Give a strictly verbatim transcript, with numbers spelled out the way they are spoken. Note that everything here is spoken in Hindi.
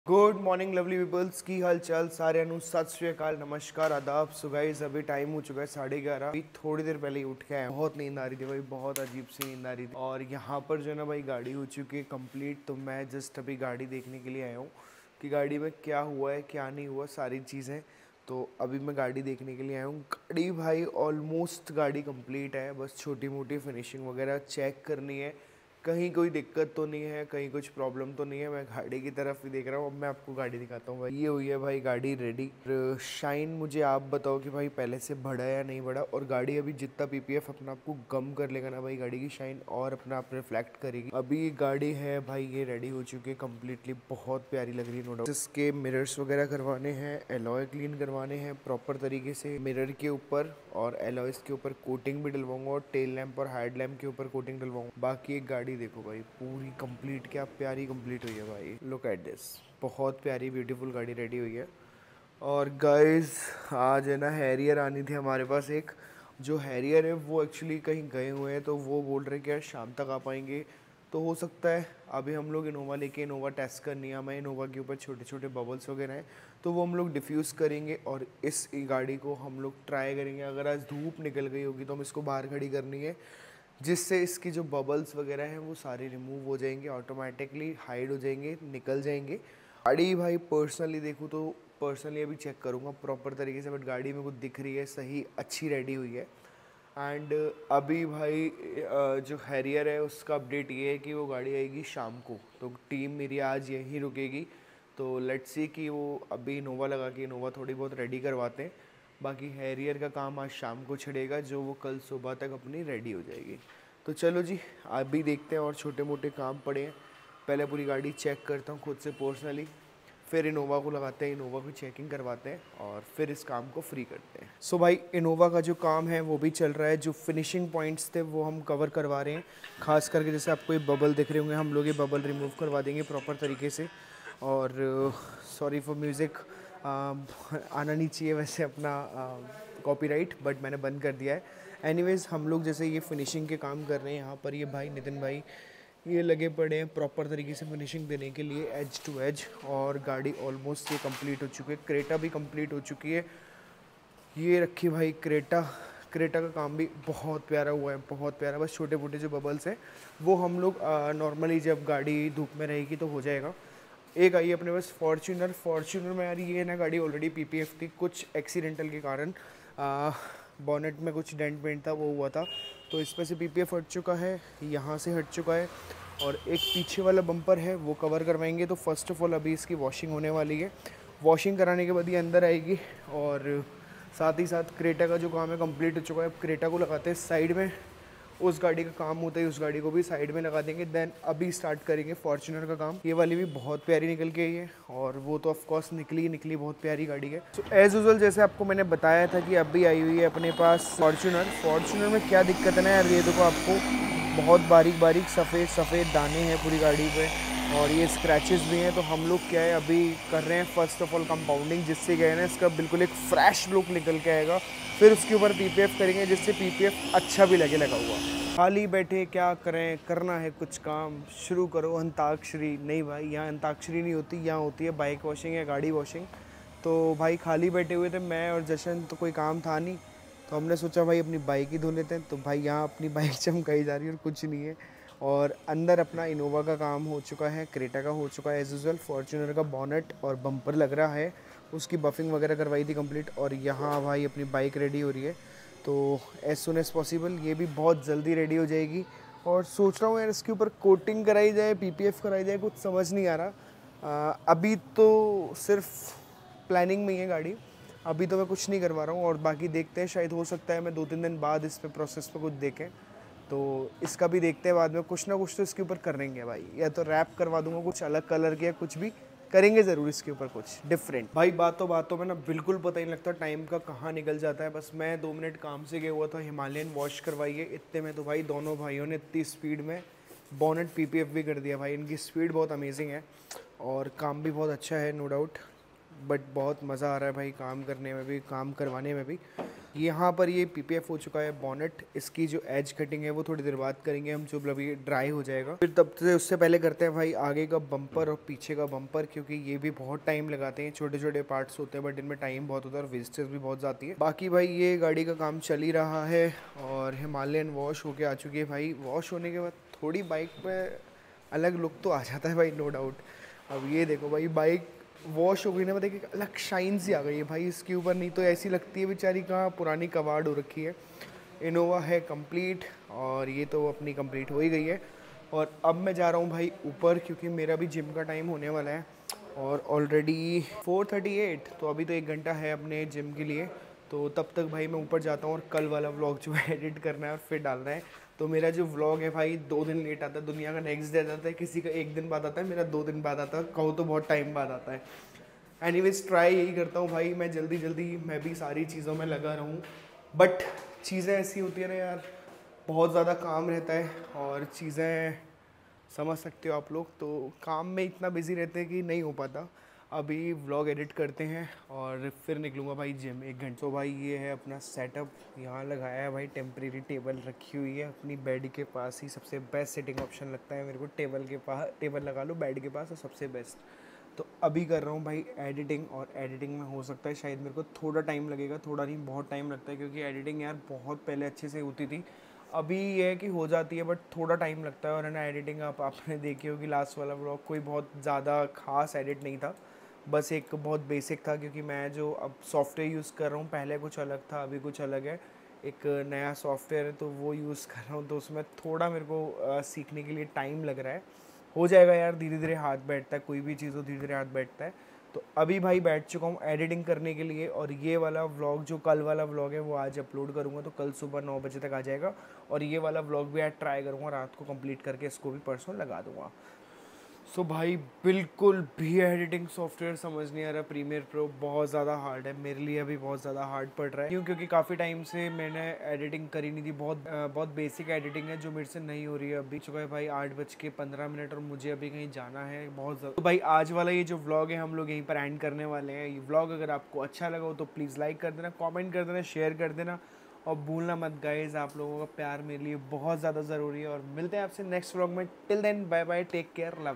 गुड मॉर्निंग लवली पीपल्स, की हाल चाल सारे अनु सत श्री अकाल नमस्कार आदाब। सो गाइस अभी टाइम हो चुका है साढ़े ग्यारह। अभी थोड़ी देर पहले ही उठ के आया। बहुत नींद आ रही थी भाई, बहुत अजीब सी नींद आ रही थी। और यहाँ पर जो है ना भाई गाड़ी हो चुकी है कंप्लीट। तो मैं जस्ट अभी गाड़ी देखने के लिए आया हूँ कि गाड़ी में क्या हुआ है क्या नहीं हुआ सारी चीज़ें। तो अभी मैं गाड़ी देखने के लिए आया हूँ। गाड़ी भाई ऑलमोस्ट गाड़ी कंप्लीट है, बस छोटी मोटी फिनिशिंग वगैरह चेक करनी है। कहीं कोई दिक्कत तो नहीं है, कहीं कुछ प्रॉब्लम तो नहीं है। मैं गाड़ी की तरफ ही देख रहा हूँ। अब मैं आपको गाड़ी दिखाता हूँ भाई। ये हुई है भाई गाड़ी रेडी। शाइन मुझे आप बताओ कि भाई पहले से बढ़ा या नहीं बढ़ा। और गाड़ी अभी जितना पीपीएफ अपना आपको गम कर लेगा ना भाई, गाड़ी की शाइन और अपना आप रिफ्लेक्ट करेगी। अभी गाड़ी है भाई, ये रेडी हो चुकी है कम्प्लीटली, बहुत प्यारी लग रही है नो डाउट। इसके मिरर्स वगैरह करवाने हैं, एलॉय क्लीन करवाने हैं प्रॉपर तरीके से मिरर के ऊपर, और एलॉयस के ऊपर कोटिंग भी डलवाऊंगा, और टेल लैंप और हेड लैंप के ऊपर कोटिंग डलवाऊंगा। बाकी एक गाड़ी देखो भाई पूरी कंप्लीट, क्या प्यारी कंप्लीट हुई है भाई। लुक एट दिस, बहुत प्यारी ब्यूटीफुल गाड़ी रेडी हुई है। और गाइस आज है ना हैरियर आनी थी हमारे पास एक। जो हैरियर है वो एक्चुअली कहीं गए हुए हैं, तो वो बोल रहे हैं कि यार शाम तक आ पाएंगे। तो हो सकता है अभी हम लोग इनोवा लेके इनोवा टेस्ट करनी है हमें। इनोवा के ऊपर छोटे छोटे बबल्स वगैरह हैं, तो वो हम लोग डिफ्यूज़ करेंगे और इस गाड़ी को हम लोग ट्राई करेंगे। अगर आज धूप निकल गई होगी तो हम इसको बाहर खड़ी करनी है, जिससे इसकी जो बबल्स वगैरह हैं वो सारे रिमूव हो जाएंगे, ऑटोमेटिकली हाइड हो जाएंगे, निकल जाएंगे। गाड़ी भाई पर्सनली देखूँ तो पर्सनली अभी चेक करूँगा प्रॉपर तरीके से, बट गाड़ी में कुछ दिख रही है सही, अच्छी रेडी हुई है। एंड अभी भाई जो हैरियर है उसका अपडेट ये है कि वो गाड़ी आएगी शाम को। तो टीम मेरी आज यहीं रुकेगी। तो लेट्स सी कि वो अभी इनोवा लगा के इनोवा थोड़ी बहुत रेडी करवाते हैं। बाकी हैरियर का काम आज शाम को छिड़ेगा, जो वो कल सुबह तक अपनी रेडी हो जाएगी। तो चलो जी अभी देखते हैं, और छोटे मोटे काम पड़े हैं। पहले पूरी गाड़ी चेक करता हूँ खुद से पर्सनली, फिर इनोवा को लगाते हैं, इनोवा की चेकिंग करवाते हैं, और फिर इस काम को फ्री करते हैं। सो so भाई इनोवा का जो काम है वो भी चल रहा है। जो फिनिशिंग पॉइंट्स थे वो हम कवर करवा रहे हैं। खास करके जैसे आपको ये बबल दिख रहे होंगे, हम लोग ये बबल रिमूव करवा देंगे प्रॉपर तरीके से। और सॉरी फॉर म्यूज़िक, आना नहीं चाहिए वैसे अपना कॉपीराइट, बट मैंने बंद कर दिया है। एनीवेज हम लोग जैसे ये फिनिशिंग के काम कर रहे हैं यहाँ पर, ये भाई नितिन भाई ये लगे पड़े हैं प्रॉपर तरीके से फिनिशिंग देने के लिए एज टू एज। और गाड़ी ऑलमोस्ट ये कंप्लीट हो चुकी है। क्रेटा भी कंप्लीट हो चुकी है। ये रखी भाई क्रेटा। क्रेटा का काम भी बहुत प्यारा हुआ है, बहुत प्यारा। बस छोटे मोटे जो बबल्स हैं वो हम लोग नॉर्मली जब गाड़ी धूप में रहेगी तो हो जाएगा। एक आई अपने पास फॉर्च्यूनर। फॉर्च्यूनर में यार ये ना गाड़ी ऑलरेडी पीपीएफ थी, कुछ एक्सीडेंटल के कारण बॉनेट में कुछ डेंट वेंट था वो हुआ था, तो इस पर से पीपीएफ हट चुका है, यहाँ से हट चुका है। और एक पीछे वाला बम्पर है वो कवर करवाएंगे। तो फर्स्ट ऑफ ऑल अभी इसकी वॉशिंग होने वाली है। वॉशिंग कराने के बाद ये अंदर आएगी। और साथ ही साथ क्रेटा का जो काम है कंप्लीट हो चुका है। अब क्रेटा को लगाते हैं साइड में, उस गाड़ी का काम होता है उस गाड़ी को भी साइड में लगा देंगे। देन अभी स्टार्ट करेंगे फॉर्च्यूनर का काम। ये वाली भी बहुत प्यारी निकल के आई है, और वो तो ऑफ कोर्स निकली निकली बहुत प्यारी गाड़ी है। सो एज यूजुअल जैसे आपको मैंने बताया था कि अभी आई हुई है अपने पास फॉर्च्यूनर। फॉर्च्यूनर में क्या दिक्कत है ना यार, ये देखो आपको बहुत बारीक बारीक सफ़ेद सफ़ेद दाने हैं पूरी गाड़ी पे, और ये स्क्रैचेस भी हैं। तो हम लोग क्या है अभी कर रहे हैं फर्स्ट ऑफ ऑल कंपाउंडिंग, जिससे क्या है ना इसका बिल्कुल एक फ्रेश लुक निकल के आएगा। फिर उसके ऊपर पीपीएफ करेंगे, जिससे पीपीएफ अच्छा भी लगे लगा हुआ। खाली बैठे क्या करें, करना है कुछ काम, शुरू करो अंताक्षरी। नहीं भाई, यहाँ अंताक्षरी नहीं होती, यहाँ होती है बाइक वॉशिंग या गाड़ी वॉशिंग। तो भाई खाली बैठे हुए थे मैं और जशन, तो कोई काम था नहीं, तो हमने सोचा भाई अपनी बाइक ही धो लेते हैं। तो भाई यहाँ अपनी बाइक चमकाई जा रही है और कुछ नहीं है। और अंदर अपना इनोवा का काम हो चुका है, क्रेटा का हो चुका है एज यूजुअल। फॉर्च्यूनर का बॉनेट और बम्पर लग रहा है, उसकी बफिंग वगैरह करवाई थी कंप्लीट। और यहाँ भाई अपनी बाइक रेडी हो रही है, तो एज सुन एज़ पॉसिबल ये भी बहुत जल्दी रेडी हो जाएगी। और सोच रहा हूँ यार इसके ऊपर कोटिंग कराई जाए, पीपीएफ कराई जाए, कुछ समझ नहीं आ रहा। आ, अभी तो सिर्फ प्लानिंग में ही है गाड़ी, अभी तो मैं कुछ नहीं करवा रहा हूँ। और बाकी देखते हैं, शायद हो सकता है मैं दो तीन दिन बाद इस पे प्रोसेस पे कुछ देखें, तो इसका भी देखते हैं बाद में। कुछ ना कुछ तो इसके ऊपर करेंगे भाई, या तो रैप करवा दूंगा कुछ अलग कलर के, या कुछ भी करेंगे ज़रूर इसके ऊपर कुछ डिफरेंट। भाई बातों बातों में ना बिल्कुल पता ही नहीं लगता टाइम का कहाँ निकल जाता है। बस मैं दो मिनट काम से गया हुआ था, हिमालयन वॉश करवाई है, इतने में तो भाई दोनों भाइयों ने इतनी स्पीड में बॉनेट पीपीएफ भी कर दिया। भाई इनकी स्पीड बहुत अमेजिंग है, और काम भी बहुत अच्छा है नो डाउट। बट बहुत मज़ा आ रहा है भाई काम करने में भी, काम करवाने में भी। यहाँ पर ये पीपीएफ हो चुका है बॉनेट। इसकी जो एज कटिंग है वो थोड़ी देर बाद करेंगे हम, जब अभी ड्राई हो जाएगा। फिर तब से उससे पहले करते हैं भाई आगे का बम्पर और पीछे का बम्पर, क्योंकि ये भी बहुत टाइम लगाते हैं। छोटे छोटे पार्ट्स होते हैं बट इनमें टाइम बहुत होता है और वेस्टेज भी बहुत जाती है। बाकी भाई ये गाड़ी का काम चल ही रहा है और हिमालयन वॉश होके आ चुकी है भाई। वॉश होने के बाद थोड़ी बाइक पे अलग लुक तो आ जाता है भाई, नो डाउट। अब ये देखो भाई, बाइक वॉश हो गई ना, मतलब एक अलग शाइन सी आ गई है भाई इसके ऊपर। नहीं तो ऐसी लगती है बेचारी कहाँ पुरानी कबाड़ हो रखी है। इनोवा है कंप्लीट और ये तो अपनी कंप्लीट हो ही गई है। और अब मैं जा रहा हूँ भाई ऊपर, क्योंकि मेरा भी जिम का टाइम होने वाला है और ऑलरेडी फोर थर्टी एट, तो अभी तो एक घंटा है अपने जिम के लिए। तो तब तक भाई मैं ऊपर जाता हूँ और कल वाला व्लॉग जो है एडिट करना है और फिर डालना है। तो मेरा जो व्लॉग है भाई दो दिन लेट आता है, दुनिया का नेक्स्ट डे आ जाता है, किसी का एक दिन बाद आता है, मेरा दो दिन बाद आता है, कहूँ तो बहुत टाइम बाद आता है। एनीवेज ट्राई यही करता हूँ भाई मैं जल्दी जल्दी मैं भी सारी चीज़ों में लगा रहूँ। बट चीज़ें ऐसी होती है ना यार, बहुत ज़्यादा काम रहता है और चीज़ें समझ सकते हो आप लोग, तो काम में इतना बिजी रहते हैं कि नहीं हो पाता। अभी व्लॉग एडिट करते हैं और फिर निकलूँगा भाई जिम एक घंटे। तो भाई ये है अपना सेटअप, यहाँ लगाया है भाई टेम्परेरी टेबल रखी हुई है अपनी बेड के पास ही। सबसे बेस्ट सेटिंग ऑप्शन लगता है मेरे को, टेबल के पास, टेबल लगा लो बेड के पास, और सबसे बेस्ट। तो अभी कर रहा हूँ भाई एडिटिंग, और एडिटिंग में हो सकता है शायद मेरे को थोड़ा टाइम लगेगा, थोड़ा नहीं बहुत टाइम लगता है, क्योंकि एडिटिंग यार बहुत पहले अच्छे से होती थी। अभी ये है कि हो जाती है बट थोड़ा टाइम लगता है। और है ना एडिटिंग आप आपने देखी होगी लास्ट वाला व्लॉग, कोई बहुत ज़्यादा खास एडिट नहीं था, बस एक बहुत बेसिक था। क्योंकि मैं जो अब सॉफ्टवेयर यूज़ कर रहा हूँ, पहले कुछ अलग था अभी कुछ अलग है, एक नया सॉफ्टवेयर है तो वो यूज़ कर रहा हूँ, तो उसमें थोड़ा मेरे को आ, सीखने के लिए टाइम लग रहा है। हो जाएगा यार, धीरे धीरे हाथ बैठता है, कोई भी चीज़ हो धीरे धीरे हाथ बैठता है। तो अभी भाई बैठ चुका हूँ एडिटिंग करने के लिए, और ये वाला व्लॉग जो कल वाला व्लॉग है वो आज अपलोड करूँगा, तो कल सुबह नौ बजे तक आ जाएगा। और ये वाला व्लॉग भी आज ट्राई करूँगा रात को कंप्लीट करके, इसको भी परसों लगा दूँगा। सो so भाई बिल्कुल भी एडिटिंग सॉफ्टवेयर समझ नहीं आ रहा। प्रीमियर प्रो बहुत ज़्यादा हार्ड है मेरे लिए, अभी बहुत ज़्यादा हार्ड पड़ रहा है। क्यों? क्योंकि काफ़ी टाइम से मैंने एडिटिंग करी नहीं थी, बहुत आ, बहुत बेसिक एडिटिंग है जो मेरे से नहीं हो रही है। अभी चुका है भाई आठ बज के पंद्रह मिनट और मुझे अभी कहीं जाना है बहुत ज़्यादा। तो भाई आज वाला ये जो व्लॉग है हम लोग यहीं पर एंड करने वाले हैं। ये व्लॉग अगर आपको अच्छा लगा हो तो प्लीज़ लाइक कर देना, कॉमेंट कर देना, शेयर कर देना, और भूलना मत गाइज, आप लोगों का प्यार मेरे लिए बहुत ज़्यादा ज़रूरी है। और मिलते हैं आपसे नेक्स्ट व्लॉग में। Till then bye bye, take care, love.